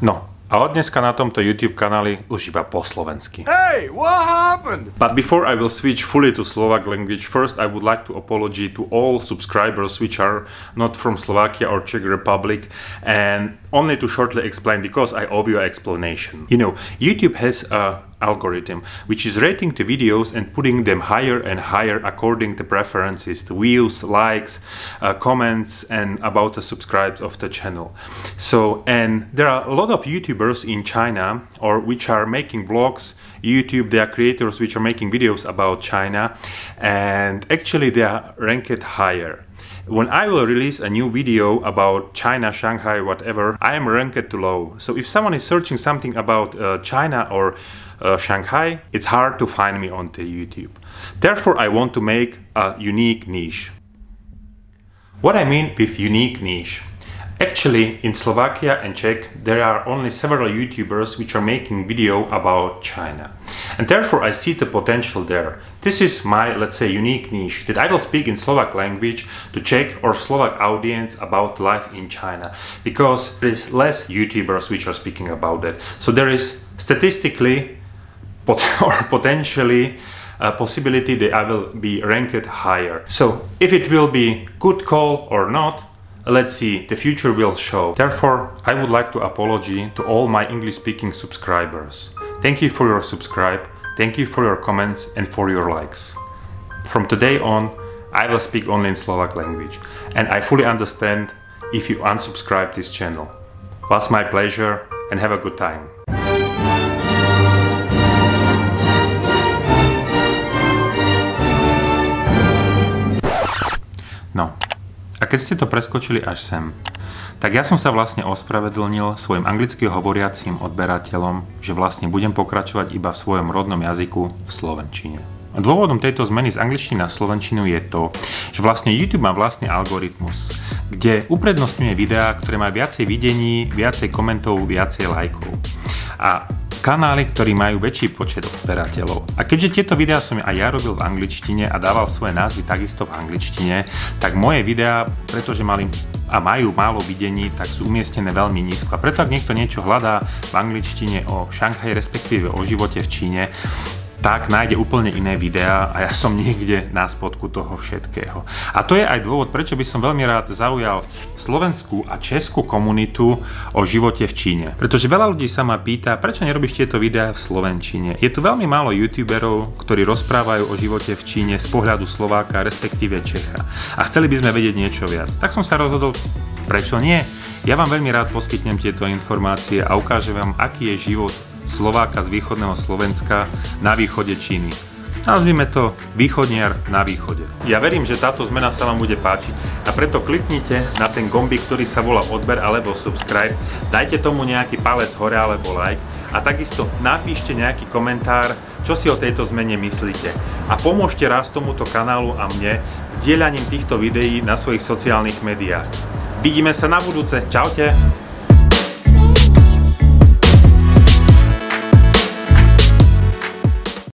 No, a od dneska na tomto YouTube kanáli už iba po slovensky. Hey, what happened? But before I will switch fully to Slovak language, first I would like to apologize to all subscribers which are not from Slovakia or Czech Republic, and only to shortly explain, because I owe you an explanation. You know, YouTube has a algorithm which is rating the videos and putting them higher and higher according to preferences, to views, likes, comments, and about the subscribes of the channel. So, and there are a lot of YouTubers in China or which are making vlogs, YouTube, they are creators which are making videos about China, and actually they are ranked higher. When I will release a new video about China, Shanghai, whatever, I am ranked too low. So if someone is searching something about China or Shanghai, it's hard to find me on the YouTube. Therefore, I want to make a unique niche. What I mean with unique niche? Actually, in Slovakia and Czech, there are only several YouTubers which are making video about China. And therefore, I see the potential there. This is my, let's say, unique niche, that I will speak in Slovak language to Czech or Slovak audience about life in China. Because there is less YouTubers which are speaking about that. So there is statistically or potentially a possibility that I will be ranked higher. So if it will be good call or not, let's see, the future will show. Therefore, I would like to apologize to all my English-speaking subscribers. Thank you for your subscribe, thank you for your comments and for your likes. From today on, I will speak only in Slovak language, and I fully understand if you unsubscribe this channel. Was my pleasure and have a good time. No. A keď ste to preskočili až sem, tak ja som sa vlastne ospravedlnil svojim anglicky hovoriacím odberateľom, že vlastne budem pokračovať iba v svojom rodnom jazyku v slovenčine. Dôvodom tejto zmeny z angličtiny na slovenčinu je to, že vlastne YouTube má vlastný algoritmus, kde uprednostňuje videá, ktoré majú viacej videní, viacej komentov, viacej lajkov. A kanály, ktorí majú väčší počet odberateľov. A keďže tieto videá som aj ja robil v angličtine a dával svoje názvy takisto v angličtine, tak moje videá, pretože mali a majú málo videní, tak sú umiestnené veľmi nízko. A preto ak niekto niečo hľadá v angličtine o Šanghaji, respektíve o živote v Číne, tak nájde úplne iné videá a ja som niekde na spodku toho všetkého. A to je aj dôvod, prečo by som veľmi rád zaujal slovenskú a českú komunitu o živote v Číne. Pretože veľa ľudí sa ma pýta, prečo nerobíš tieto videá v slovenčine. Je tu veľmi málo youtuberov, ktorí rozprávajú o živote v Číne z pohľadu Slováka, respektíve Čecha. A chceli by sme vedieť niečo viac. Tak som sa rozhodol, prečo nie? Ja vám veľmi rád poskytnem tieto informácie a ukážem vám, aký je život Slováka z východného Slovenska na východe Číny. Nazvime to východniar na východe. Ja verím, že táto zmena sa vám bude páčiť a preto kliknite na ten gombík, ktorý sa volá odber alebo subscribe, dajte tomu nejaký palec hore alebo like a takisto napíšte nejaký komentár, čo si o tejto zmene myslíte. A pomôžte raz tomuto kanálu a mne zdieľaním týchto videí na svojich sociálnych médiách. Vidíme sa na budúce. Čaute!